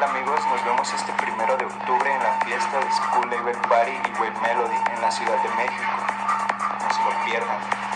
tal amigos? Nos vemos este 1 de octubre en la fiesta de School Level Party y Wave Melody en la Ciudad de México. No se lo pierdan.